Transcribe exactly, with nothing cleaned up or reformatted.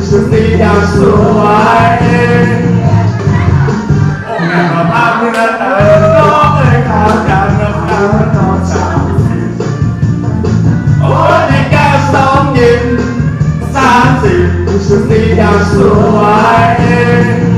ชุดสีดำสวยโอ้แม่มาพาเมื่อไหร่น้องเอ๋ยข่าวดังน้ำตาน้องสาวโอ้ในแก้วสองยิ้มสามสิบชุดสีดำสวย